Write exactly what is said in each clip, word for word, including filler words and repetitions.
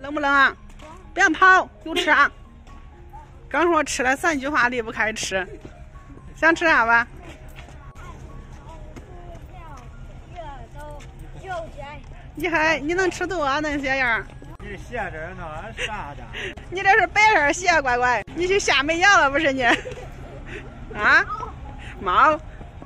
冷不冷啊？别跑，有吃啊！刚说吃了三句话离不开吃，想吃啥吧？你还你能吃多那些样？ 你鞋这那啥的？ 你这是白色鞋，乖乖，你去下没药了不是你？啊？猫？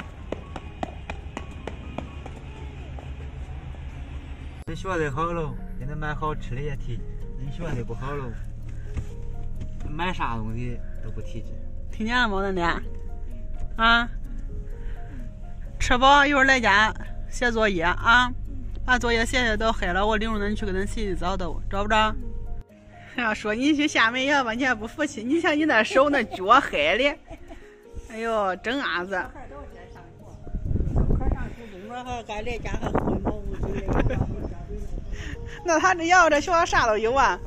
你学的好喽，给你买好吃的也提。你学的不好喽，买啥东西都不提。 听见了吗，恁爹？啊？吃饱一会儿来家写作业啊，把作业写写都黑了，我领着恁去给恁洗洗澡都，知不着？要说你去下煤窑吧，你还不服气？你看你那手那脚黑的，哎呦，真伢子！那他这窑这学校啥都有啊，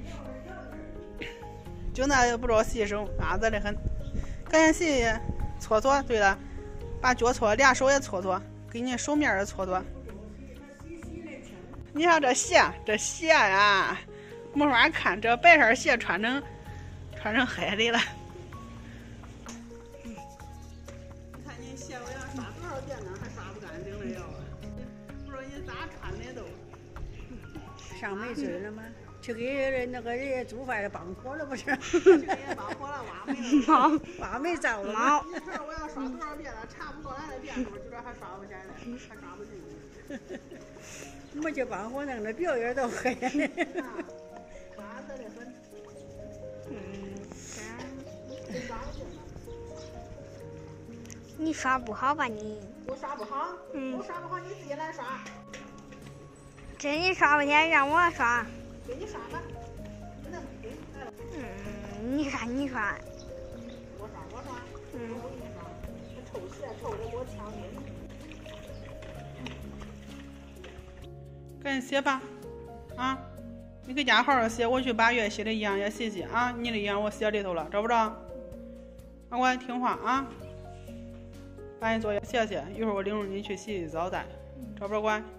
就那不知道洗手，伢子的很。赶紧洗洗，搓搓。对了，把脚搓，俩手也搓搓，给你手面也搓搓。你看这鞋，这鞋啊，没法看，这白色鞋穿成穿成黑的了。你看你鞋，我要刷多少遍呢，还刷不干净了要啊！不知道你咋穿的都。 上没水了吗？去给那个人家煮饭的帮火了不是？ 去给人帮火了，挖煤了。 挖煤糟了。 猫，你说我要刷多少遍了，查不过来的遍数，今儿还刷不下来，还刷不进去。 没去帮火弄的表眼都黑了。 刷的很。 嗯，你刷不好吧你？ 我刷不好， 嗯， 我刷不好，你自己来刷。 这你刷不天，让我刷。 给你刷吧。 嗯，你看你刷。 我刷我刷。 嗯。 我给你刷。这臭鞋臭的给我呛的。赶紧写吧，啊！你搁家好好写，我去把月写的一样也写写啊。你的一样我写里头了，找不着？那我听话啊。把你作业写写，一会儿我领着你去洗洗澡再，找不着乖。